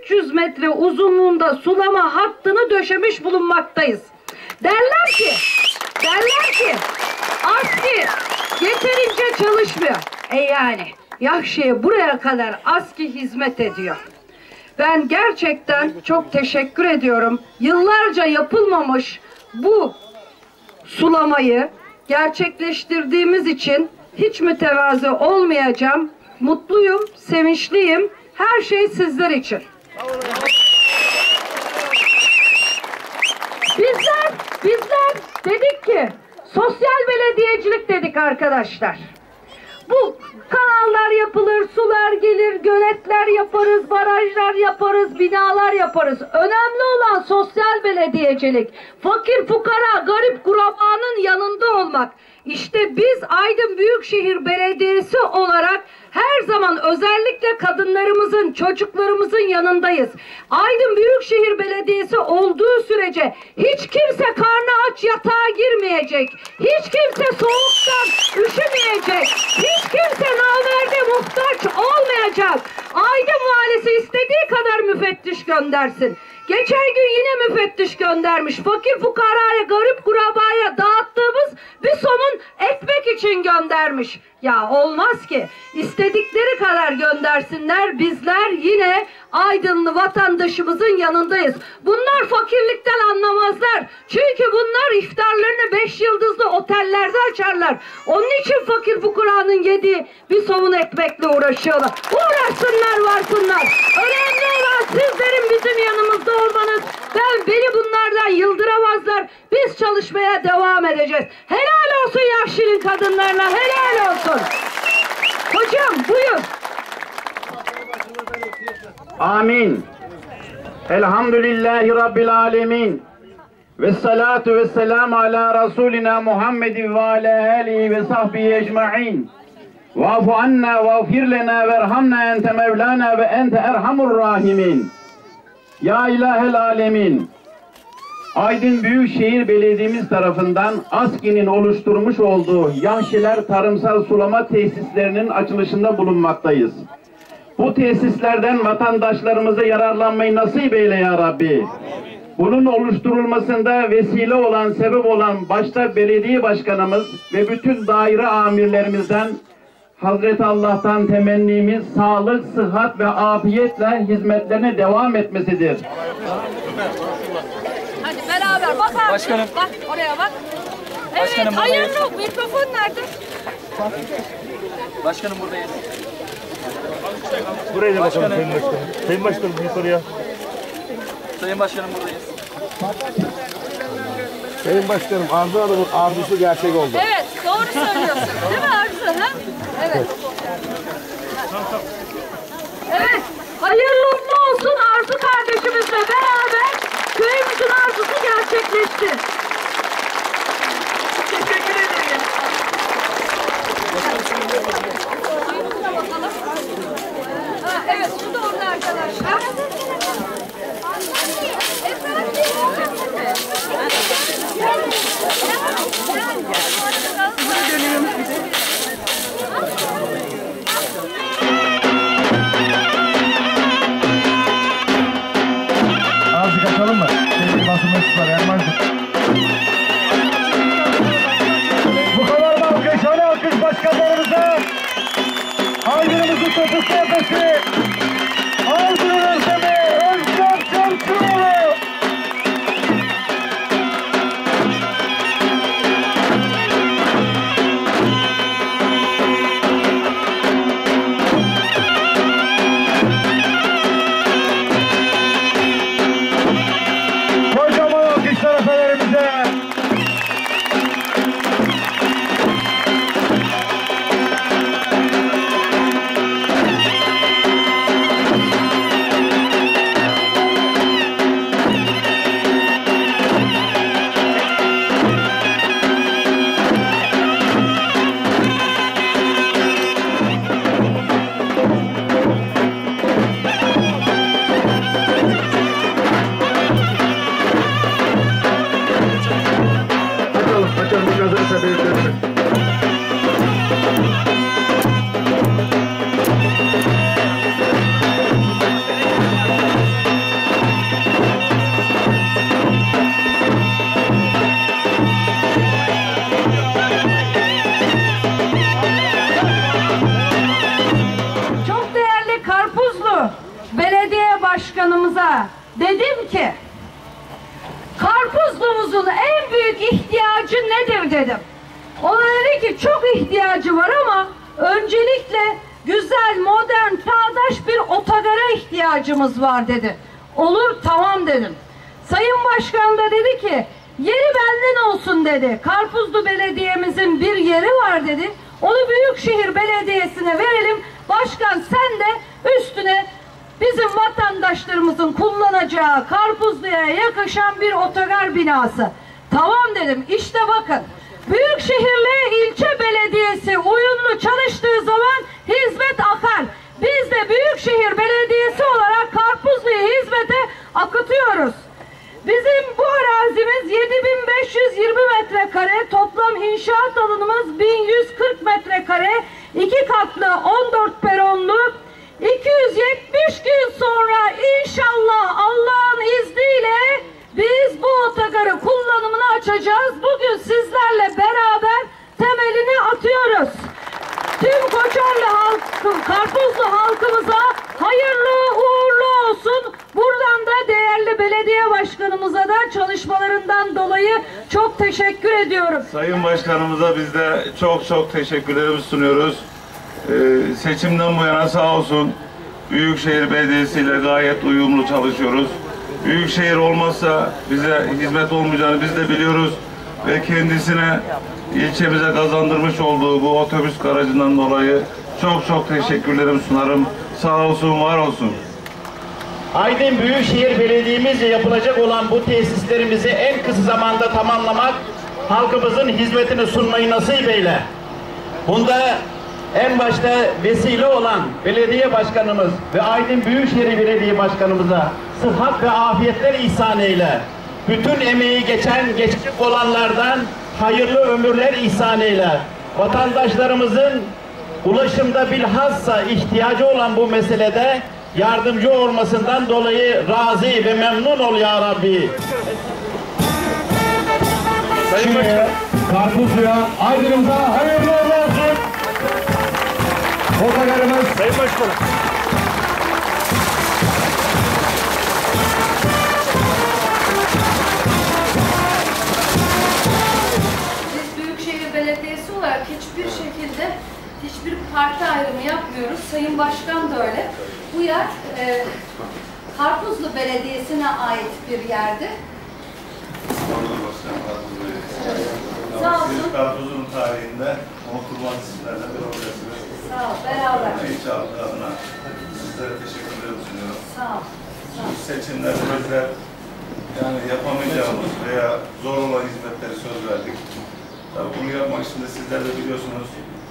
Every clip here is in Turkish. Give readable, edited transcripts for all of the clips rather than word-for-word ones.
300 metre uzunluğunda sulama hattını döşemiş bulunmaktayız. Derler ki ASKİ yeterince çalışmıyor. Yani Yahşi'ye buraya kadar ASKİ hizmet ediyor. Ben gerçekten çok teşekkür ediyorum. Yıllarca yapılmamış bu sulamayı gerçekleştirdiğimiz için hiç mütevazı olmayacağım. Mutluyum, sevinçliyim. Her şey sizler için. Bizler dedik ki sosyal belediyecilik dedik arkadaşlar. Bu kanallar yapılır, sular gelir, göletler yaparız, barajlar yaparız, binalar yaparız. Önemli olan sosyal belediyecilik. Fakir fukara, garip gurabanın yanında olmak. İşte biz Aydın Büyükşehir Belediyesi olarak her zaman özellikle kadınlarımızın, çocuklarımızın yanındayız. Aydın Büyükşehir Belediyesi olduğu sürece hiç kimse karnı aç yatağa girmeyecek. Hiç kimse soğuktan üşümeyecek. Hiç kimse nalverde muhtaç olmayacak. Aydın valisi istediği kadar müfettiş göndersin. Geçen gün yine müfettiş göndermiş. Fakir fukaraya, garip kurabaya dağıttığımız bir somun ekmek için göndermiş. Ya olmaz ki. İstedikleri kadar göndersinler. Bizler yine Aydınlı vatandaşımızın yanındayız. Bunlar fakirlikten anlamazlar. Çünkü bunlar iftarlarını 5 yıldızlı otellerde açarlar. Onun için fakir fukaranın yediği bir somun ekmekle uğraşıyorlar. Uğraşsınlar, varsınlar. Önemli olan sizlerin bizim yanımızda olmanız. Beni bunlardan yıldıramazlar. Biz çalışmaya devam edeceğiz. Helal olsun Yahşi'nin kadınlarına. Helal olsun. Hocam buyur. Amin. Elhamdülillahi Rabbil alemin. Ve salatu ve selamu ala Resulina Muhammedin ve ala alihi ve sahbihi ecma'in. Va'fu anna ve gfir lena verhamna ente mevlana ve ente erhamur rahimin. Ya ilahel alemin. Aydın Büyükşehir Belediye'miz tarafından ASKİ'nin oluşturmuş olduğu Yahşiler Tarımsal Sulama Tesislerinin açılışında bulunmaktayız. Bu tesislerden vatandaşlarımıza yararlanmayı nasip eyle ya Rabbi. Bunun oluşturulmasında vesile olan, sebep olan başta belediye başkanımız ve bütün daire amirlerimizden Hazreti Allah'tan temennimiz sağlık, sıhhat ve afiyetle hizmetlerine devam etmesidir. Hadi beraber bak abi. Başkanım. Bak oraya bak. Evet, Başkanım, hayırlı. Mikrofon nerede? Başkanım buradayız. Buraya da bakalım Sayın Başkanım. Sayın Başkanım yukarıya. Sayın Başkanım buradayız. Sayın Başkanım Arzu Hanım'ın arzusu gerçek oldu. Evet, doğru söylüyorsun. Değil mi Arzu? Ha? Evet. Evet, hayırlı uğurlu olsun Arzu kardeşimizle beraber köyümüzün arzusu gerçekleşti. Teşekkür ederim. Ha, evet, bu da orada arkadaşlar. Buraya dönüyorum. Başkanımıza dedim ki Karpuzlu'muzun en büyük ihtiyacı nedir dedim. O dedi ki çok ihtiyacı var ama öncelikle güzel, modern, çağdaş bir otogara ihtiyacımız var dedi. Olur, tamam dedim. Sayın Başkan da dedi ki yeri benden olsun dedi. Karpuzlu Belediye'mizin bir yeri var dedi. Onu Büyükşehir Belediyesi'ne verelim. Başkan sen de üstüne bizim vatandaşlarımızın kullanacağı Karpuzlu'ya yakışan bir otogar binası. Tamam dedim. İşte bakın. Büyükşehir'le ilçe belediyesi uyumlu çalıştığı zaman hizmet akar. Biz de Büyükşehir Belediyesi olarak Karpuzlu'yu hizmete akıtıyoruz. Bizim bu arazimiz 7520 metrekare, toplam inşaat alanımız 1140 metrekare, 2 katlı 14 peronlu. 270 gün sonra inşallah Allah'ın izniyle biz bu otogarı kullanımını açacağız. Bugün sizlerle beraber temelini atıyoruz. Tüm Koçarlı halkı, Karpuzlu halkımıza hayırlı uğurlu olsun. Buradan da değerli belediye başkanımıza da çalışmalarından dolayı çok teşekkür ediyorum. Sayın Başkanımıza biz de çok teşekkürlerimizi sunuyoruz. Seçimden bu yana sağ olsun Büyükşehir Belediyesi ile gayet uyumlu çalışıyoruz. Büyükşehir olmazsa bize hizmet olmayacağını biz de biliyoruz ve kendisine ilçemize kazandırmış olduğu bu otobüs garajından dolayı çok teşekkürlerimi sunarım. Sağ olsun, var olsun. Aydın Büyükşehir Belediye'mizce yapılacak olan bu tesislerimizi en kısa zamanda tamamlamak, halkımızın hizmetini sunmayı nasip eyle. Bunda en başta vesile olan belediye başkanımız ve Aydın Büyükşehir Belediye Başkanımıza sıhhat ve afiyetler ihsan eyle. Bütün emeği geçecek olanlardan hayırlı ömürler ihsan eyle. Vatandaşlarımızın ulaşımda bilhassa ihtiyacı olan bu meselede yardımcı olmasından dolayı razı ve memnun ol ya Rabbi. Şimdi Karpuzlu'ya, Aydın'ımıza hayırlı olsun. Otogarımız. Sayın Başkanım. Biz Büyükşehir Belediyesi olarak hiçbir şekilde hiçbir parti ayrımı yapmıyoruz. Sayın Başkan da öyle. Bu yer Karpuzlu Belediyesi'ne ait bir yerdi. Sağ olsun. Karpuzlu'nun tarihinde oturmak isimlerden bir olacağız. Sağ ol, beraber. İnşallah adına sizlere teşekkürler sunuyorum. Sağ ol. Bu seçimlerimizde yani yapamayacağımız veya zor olan hizmetleri söz verdik. Tabii bunu yapmak için de sizler de biliyorsunuz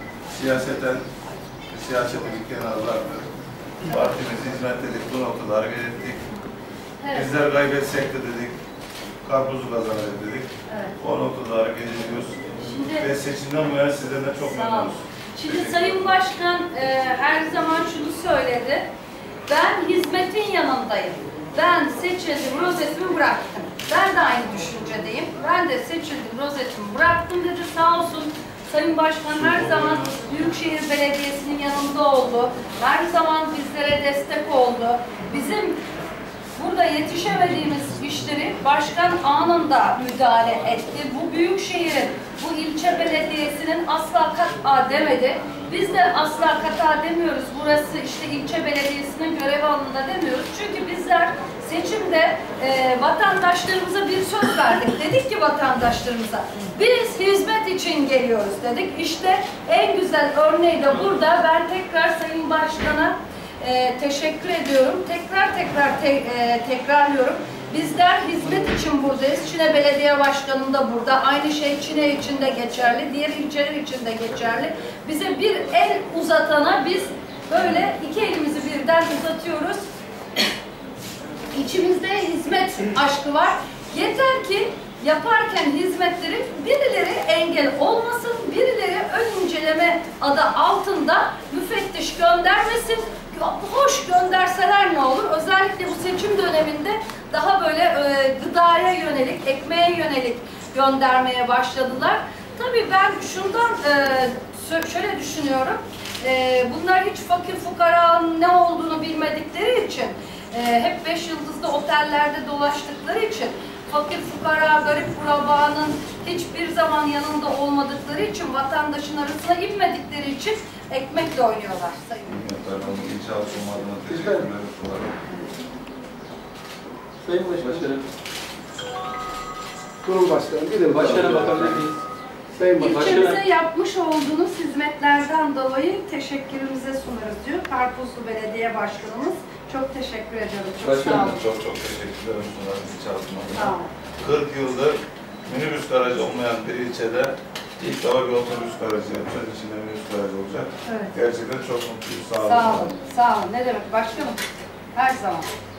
siyasete bir kenara bıraktık. Partimizi hizmetledik, bu noktada hareket ettik. Evet. Bizler kaybetsek de dedik, Karpuzlu kazanır dedik. Evet. O noktada hareket ediyoruz. Şimdi, ve seçimden bu yana sizden de çok memnunuz. Şimdi Sayın Başkan her zaman şunu söyledi. Ben hizmetin yanındayım. Ben seçildim, rozetimi bıraktım. Ben de aynı düşüncedeyim. Ben de seçildim, rozetimi bıraktım dedi. Sağ olsun Sayın Başkan her zaman Büyükşehir Belediyesi'nin yanında oldu. Her zaman bizlere destek oldu. Bizim burada yetişemediğimiz işleri başkan anında müdahale etti. Bu büyükşehirin, bu ilçe belediyesinin asla kat'a demedi. Biz de asla kat'a demiyoruz. Burası işte ilçe belediyesinin görev alanında demiyoruz. Çünkü bizler seçimde vatandaşlarımıza bir söz verdik. Dedik ki vatandaşlarımıza biz hizmet için geliyoruz dedik. İşte en güzel örneği de burada. Ben tekrar Sayın Başkan'a teşekkür ediyorum. Tekrarlıyorum. Bizler hizmet için buradayız. Çine Belediye Başkanı da burada. Aynı şey Çine için de geçerli. Diğer ilçeler için de geçerli. Bize bir el uzatana biz böyle iki elimizi birden uzatıyoruz. İçimizde hizmet aşkı var. Yeter ki yaparken hizmetleri birileri engel olmasın, birileri ön inceleme adı altında müfettiş göndermesin. Hoş gönderseler ne olur? Özellikle bu seçim döneminde daha böyle gıdaya yönelik, ekmeğe yönelik göndermeye başladılar. Tabii ben şundan şöyle düşünüyorum. Bunlar hiç fakir fukara ne olduğunu bilmedikleri için hep 5 yıldızlı otellerde dolaştıkları için, fakir fukara, garip kurabanın hiçbir zaman yanında olmadıkları için, vatandaşın arasına inmedikleri için ekmekle oynuyorlar Sayın Sayın Başkanım. Kurul Başkanım, bir de Başkanım bakabilir miyiz? Sayın Başkanım. İlçemize yapmış olduğunuz hizmetlerden dolayı teşekkürümüze sunarız diyor Karpuzlu Belediye Başkanımız. Çok teşekkür ediyorum. Çok sağ olun. Çok teşekkür ederim sunarım bir çalışmada. Sağ olun. 40 yıldır minibüs garajı olmayan bir ilçede ilk defa bir otobüs garajı yapacağız. İçinde minibüs garajı olacak. Evet. Gerçekten çok mutluyuz. Sağ olun. Sağ olun. Sağ olun. Ne demek başkanım? Her zaman.